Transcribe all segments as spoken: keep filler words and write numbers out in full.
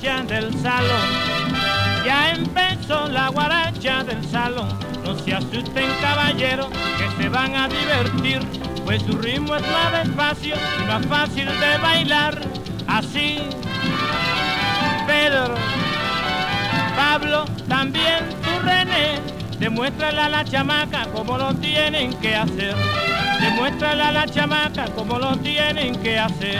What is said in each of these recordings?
guaracha del salón. Ya empezó la guaracha del salón. No se asusten, caballeros, que se van a divertir, pues su ritmo es más despacio y más fácil de bailar. Así, Pedro, Pablo, también tú, René, demuéstrale a la chamaca cómo lo tienen que hacer. Demuéstrale a la chamaca cómo lo tienen que hacer.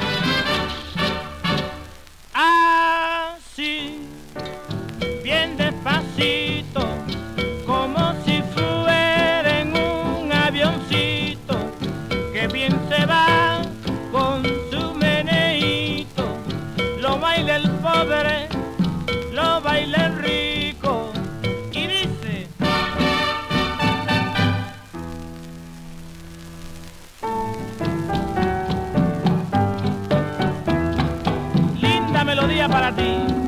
Así, bien despacito, como si fuera en un avioncito, que bien se va con su meneíto. Lo baila el pobre, lo baila el rico, y dice: linda melodía para ti.